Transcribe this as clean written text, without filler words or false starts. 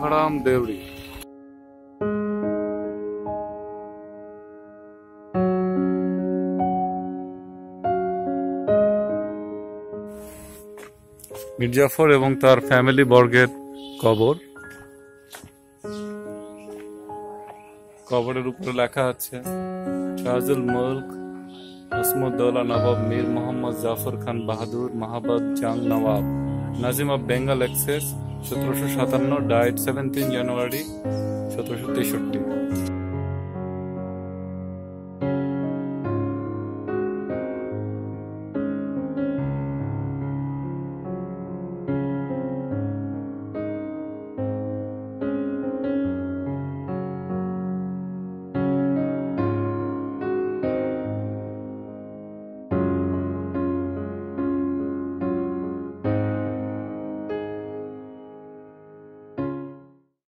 তুকারাম দেউরি। মির্জাফর এবং তার ফ্যামিলি বর্গের কবর। কবরের উপরে লেখা আছে তাজুল মুলক আসমুদ্দৌলা নবাব মীর মোহাম্মদ জাফর খান Bahadur Mahabat Jang Nawab Nazim of Bengal access 1757, died 17 January 1763।